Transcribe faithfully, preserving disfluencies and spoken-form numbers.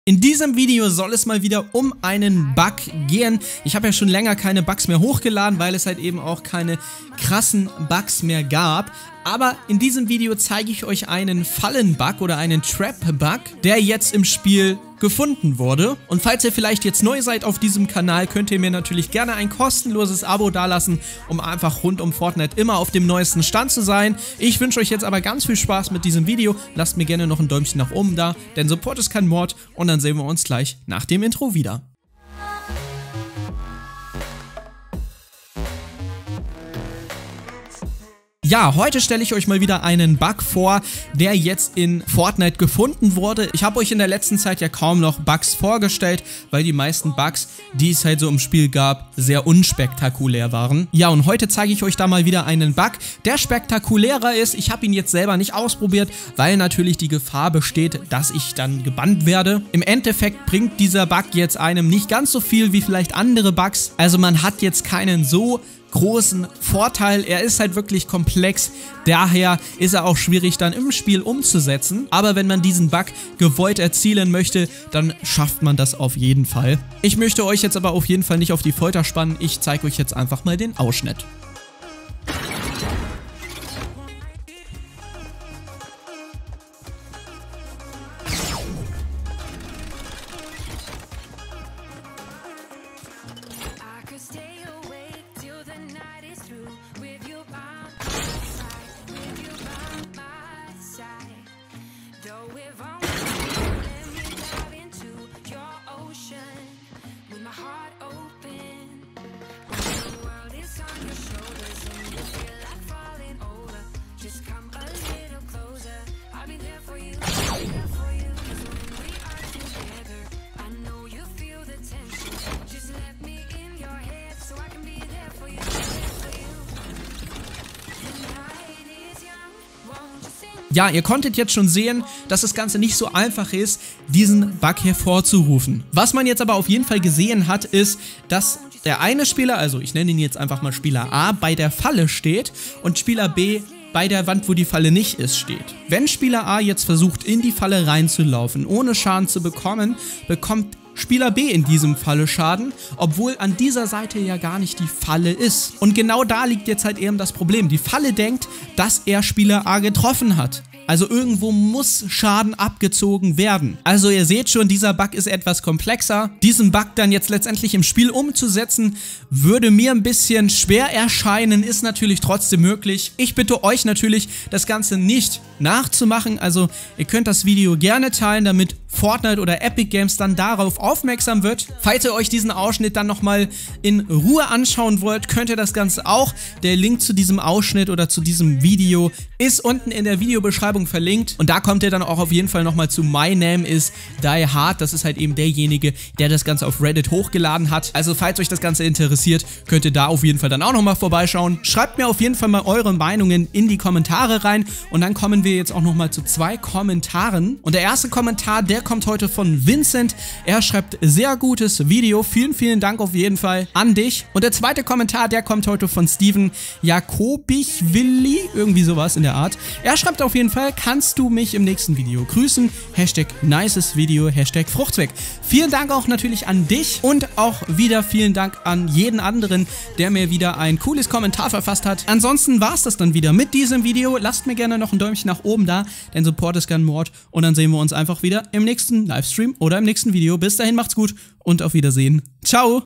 In diesem Video soll es mal wieder um einen Bug gehen. Ich habe ja schon länger keine Bugs mehr hochgeladen, weil es halt eben auch keine krassen Bugs mehr gab. Aber in diesem Video zeige ich euch einen Fallen-Bug oder einen Trap-Bug, der jetzt im Spiel gefunden wurde. Und falls ihr vielleicht jetzt neu seid auf diesem Kanal, könnt ihr mir natürlich gerne ein kostenloses Abo dalassen, um einfach rund um Fortnite immer auf dem neuesten Stand zu sein. Ich wünsche euch jetzt aber ganz viel Spaß mit diesem Video. Lasst mir gerne noch ein Däumchen nach oben da, denn Support ist kein Mord. Und dann sehen wir uns gleich nach dem Intro wieder. Ja, heute stelle ich euch mal wieder einen Bug vor, der jetzt in Fortnite gefunden wurde. Ich habe euch in der letzten Zeit ja kaum noch Bugs vorgestellt, weil die meisten Bugs, die es halt so im Spiel gab, sehr unspektakulär waren. Ja, und heute zeige ich euch da mal wieder einen Bug, der spektakulärer ist. Ich habe ihn jetzt selber nicht ausprobiert, weil natürlich die Gefahr besteht, dass ich dann gebannt werde. Im Endeffekt bringt dieser Bug jetzt einem nicht ganz so viel wie vielleicht andere Bugs. Also man hat jetzt keinen so großen Vorteil. Er ist halt wirklich komplex, daher ist er auch schwierig dann im Spiel umzusetzen. Aber wenn man diesen Bug gewollt erzielen möchte, dann schafft man das auf jeden Fall. Ich möchte euch jetzt aber auf jeden Fall nicht auf die Folter spannen. Ich zeige euch jetzt einfach mal den Ausschnitt. Ja, ihr konntet jetzt schon sehen, dass das Ganze nicht so einfach ist, diesen Bug hervorzurufen. Was man jetzt aber auf jeden Fall gesehen hat, ist, dass der eine Spieler, also ich nenne ihn jetzt einfach mal Spieler A, bei der Falle steht und Spieler B bei der Wand, wo die Falle nicht ist, steht. Wenn Spieler A jetzt versucht, in die Falle reinzulaufen, ohne Schaden zu bekommen, bekommt Spieler B in diesem Falle Schaden, obwohl an dieser Seite ja gar nicht die Falle ist. Und genau da liegt jetzt halt eben das Problem. Die Falle denkt, dass er Spieler A getroffen hat. Also irgendwo muss Schaden abgezogen werden. Also ihr seht schon, dieser Bug ist etwas komplexer. Diesen Bug dann jetzt letztendlich im Spiel umzusetzen, würde mir ein bisschen schwer erscheinen, ist natürlich trotzdem möglich. Ich bitte euch natürlich, das Ganze nicht nachzumachen. Also ihr könnt das Video gerne teilen, damit Fortnite oder Epic Games dann darauf aufmerksam wird. Falls ihr euch diesen Ausschnitt dann nochmal in Ruhe anschauen wollt, könnt ihr das Ganze auch. Der Link zu diesem Ausschnitt oder zu diesem Video ist unten in der Videobeschreibung verlinkt. Und da kommt ihr dann auch auf jeden Fall nochmal zu My Name is Die Hard. Das ist halt eben derjenige, der das Ganze auf Reddit hochgeladen hat. Also falls euch das Ganze interessiert, könnt ihr da auf jeden Fall dann auch nochmal vorbeischauen. Schreibt mir auf jeden Fall mal eure Meinungen in die Kommentare rein. Und dann kommen wir jetzt auch nochmal zu zwei Kommentaren. Und der erste Kommentar, der kommt heute von Vincent. Er schreibt, sehr gutes Video. Vielen, vielen Dank auf jeden Fall an dich. Und der zweite Kommentar, der kommt heute von Steven Jakobich-Willi. Irgendwie sowas in der Art. Er schreibt auf jeden Fall, kannst du mich im nächsten Video grüßen? Hashtag nices Video, Hashtag Fruchtzweck. Vielen Dank auch natürlich an dich und auch wieder vielen Dank an jeden anderen, der mir wieder ein cooles Kommentar verfasst hat. Ansonsten war es das dann wieder mit diesem Video. Lasst mir gerne noch ein Däumchen nach oben da, denn Support ist kein Mord. Und dann sehen wir uns einfach wieder im nächsten Livestream oder im nächsten Video. Bis dahin macht's gut und auf Wiedersehen. Ciao!